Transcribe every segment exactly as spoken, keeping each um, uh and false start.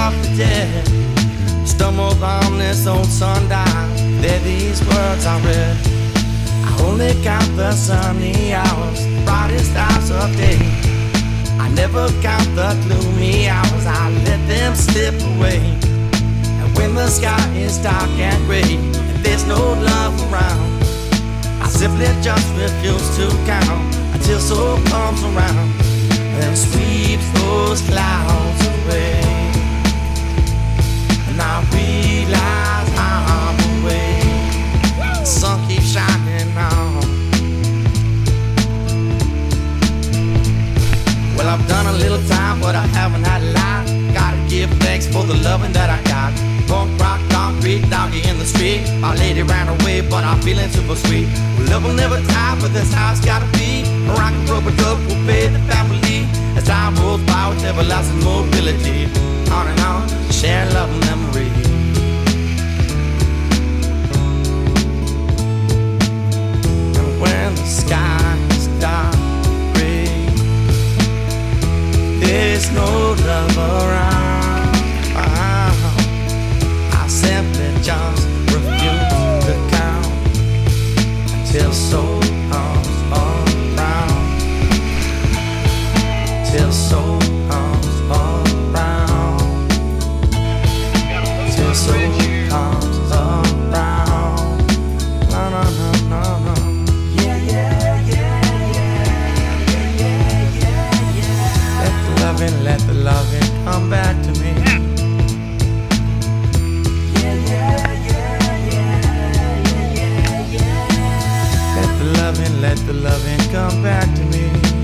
of the dead. Stumble on this old sundial, there these words I read. I only count the sunny hours, brightest hours of day. I never count the gloomy hours, I let them slip away. And when the sky is dark and gray, and there's no love around, I simply just refuse to count until soul comes around and sweeps those clouds away. And I realize I'm away. The sun keeps shining on. Well, I've done a little time, but I haven't had a lot. Gotta give thanks for the loving that I got. Punk rock, concrete, doggy in the street. My lady ran away, but I'm feeling super sweet. Well, love will never die, but this how it's gotta be. A rock and rubber duck will pay the family as time rolls by with everlasting mobility. On and on, share love and memory. And when the sky is dark gray, there's no love around. I simply just refuse to count until soul comes around. Till soul comes around. Till soul comes around. No, no, no, no, no. Yeah, yeah, yeah, yeah, yeah, yeah, yeah, yeah. Let the loving, let the loving come back to me. Yeah, yeah, yeah, yeah, yeah, yeah. Let the loving, let the loving come back to me.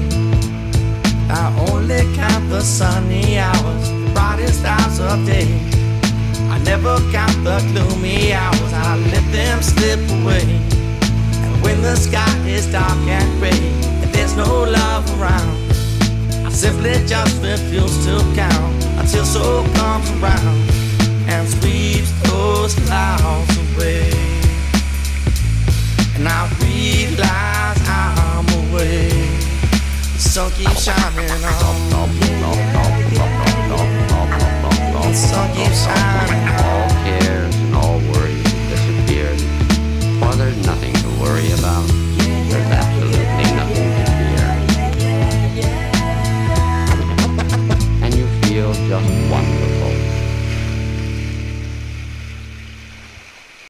I only count the sunny hours, the brightest hours of day. I never count the gloomy hours, I let them slip away. And when the sky is dark and gray, and there's no love around, I simply just refuse to count until soul comes around and sweeps those clouds away. And I realize I'm away. The sun keeps shining on. The sun keeps shining on. All cares and all worries have disappeared, for there's nothing to worry about.